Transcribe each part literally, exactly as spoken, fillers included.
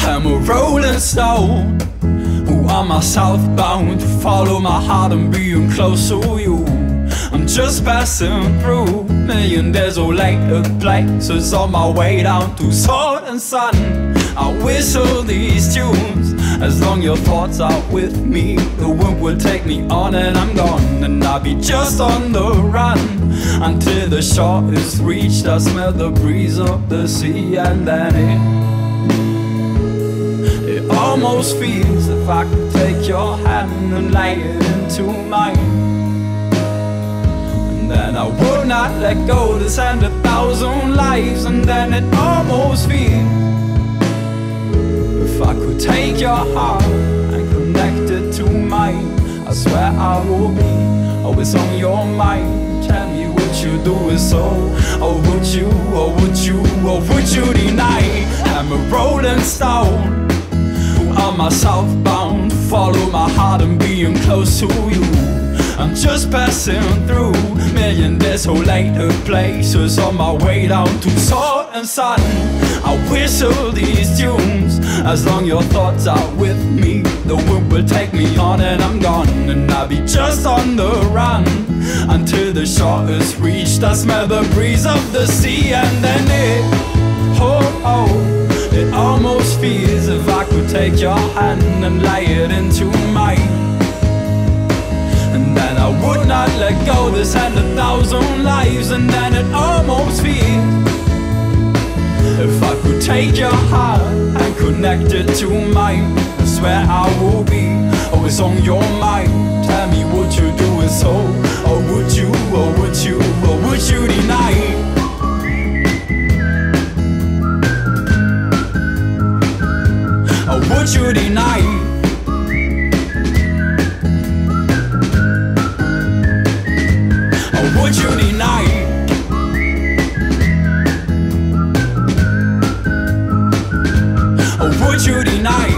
I'm a rolling stone. Who am I southbound to follow my heart and being close to you? I'm just passing through million desolated places on my way down to sword and sun. I whistle these tunes as long your thoughts are with me. The wind will take me on and I'm gone, and I'll be just on the run until the shore is reached. I smell the breeze of the sea, and then it It almost feels if I could take your hand and lay it into mine. And then I would not let go to send a thousand lives. And then it almost feels if I could take your heart and connect it to mine. I swear I will be always on your mind. Tell me, would you do it so? Or would you, or would you, or would you deny? I'm a rolling stone. Am I southbound? Follow my heart and being close to you. I'm just passing through million desolated places on my way down to sword and sun. I whistle these tunes as long your thoughts are with me. The wind will take me on and I'm gone, and I'll be just on the run until the shore is reached. I smell the breeze of the sea, and then it, oh, oh, it almost feels if I could take your hand and lay it into mine. And then I would not let go to send a thousand lives. And then it almost feels if I could take your heart and connect it to mine. I swear I will be always on your mind. Tell me, would you do it so? Or would you, or would you, or would you deny? Or would you deny? Or would you deny? Or would you deny?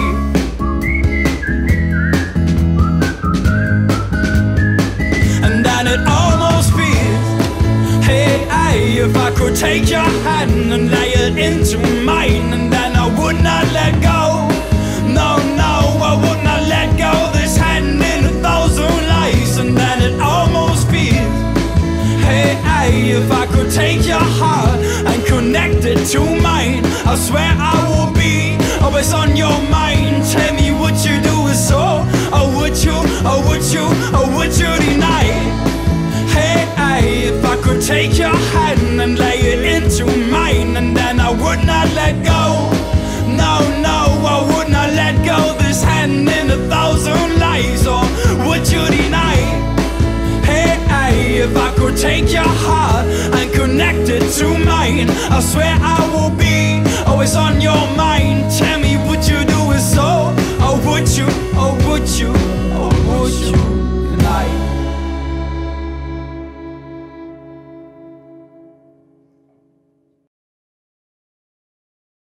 And then it almost feels, hey, hey, if I could take your hand and lay it into mine. And then I would not let go. No, no, I would not let go. This hand in a thousand lives. And then it almost feels, hey, hey, if I could take your heart and connect it to mine. I swear I will be always on your mind. Tell me, would you do it so? Or would you, or would you, or would you deny? Hey, hey, if I could take your hand and lay it into mine. And then I would not let go. No, no, I would not let go. This hand in a thousand lives. Or would you deny? Hey, hey, if I could take your heart and connect it to mine. I swear I will be always on your mind.